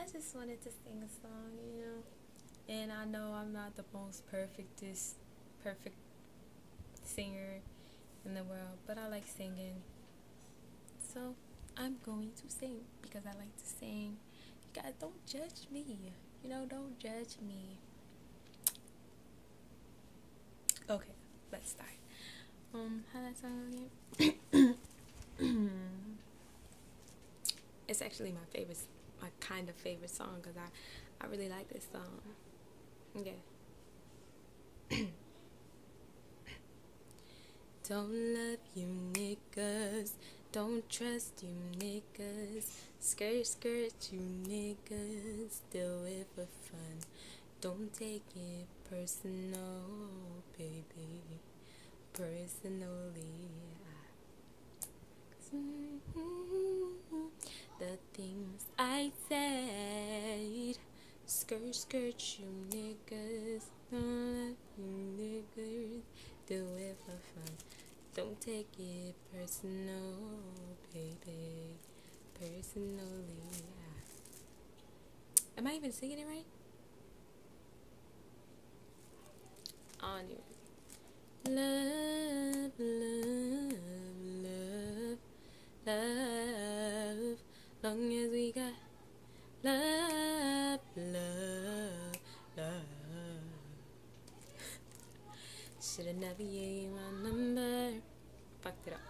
just wanted to sing a song, you know. And I know I'm not the most perfect singer in the world, but I like singing. So I'm going to sing because I like to sing. You guys don't judge me. You know, don't judge me. Okay, let's start. How that song again? It's actually my kind of favorite song because I really like this song. Yeah. Don't love you niggas, don't trust you niggas, skirt you niggas, do it for fun. Don't take it personal, baby, personally. The things I said, skirt you niggas, don't love you niggas, do it for fun. Don't take it personal, baby, personally. Am I even singing it right? On you. Love, love, love, love. Long as we got love, love, love. Should've never gave you my number. Fucked it up.